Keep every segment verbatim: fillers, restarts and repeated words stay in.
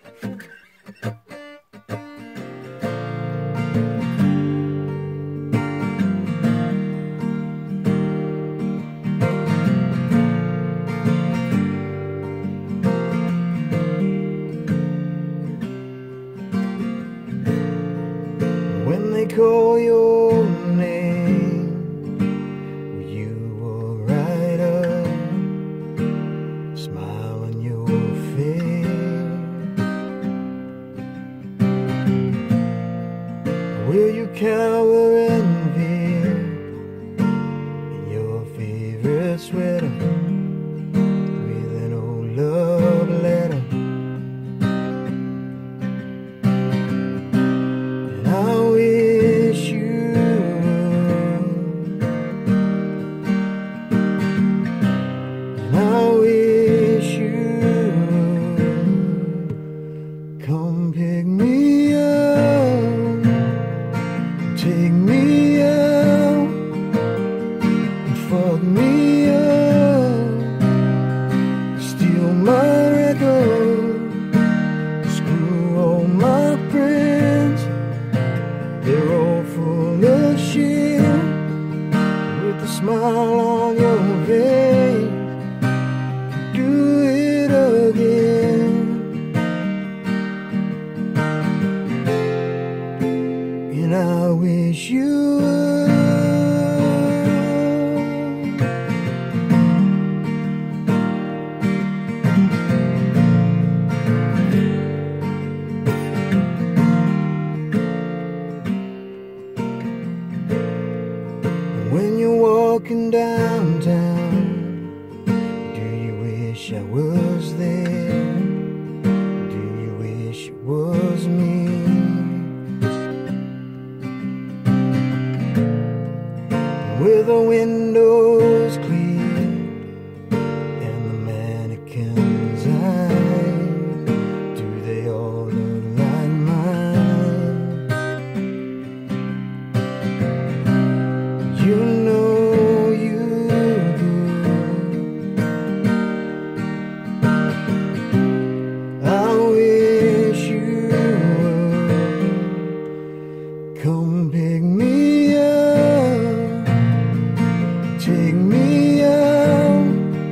When they call your name, you will rise up, smile on your face. Will you cower in fear in your favorite sweater with an old love letter? And I wish you And I wish you come pick me up, take me out, and fuck me up, steal my record, screw all my friends, they're all full of shit, with a smile on your face. Do it again, and I wish you would. When you're walking downtown, do you wish I was there? Do you wish it was me? With the windows clear and the mannequin's eyes, do they all look like mine? You know you do. I wish you would come pick me up, take me out,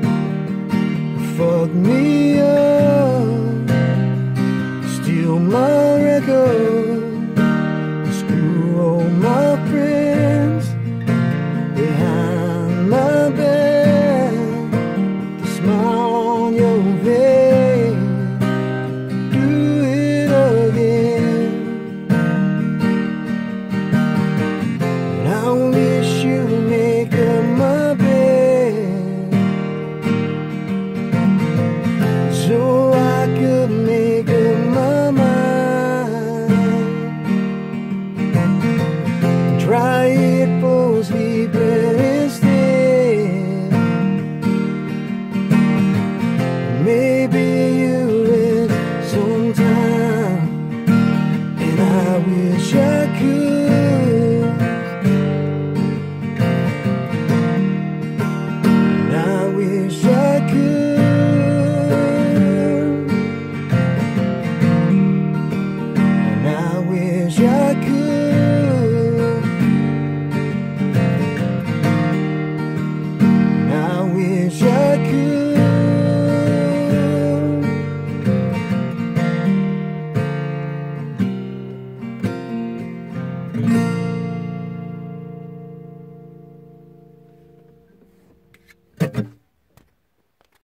fuck me up, steal my record, screw all my friends behind my back, the smile on your face. Do it again, and I wish you'd make up my bed so I could make up my mind. Try it for sleeping instead. Maybe you will sometime, and I wish I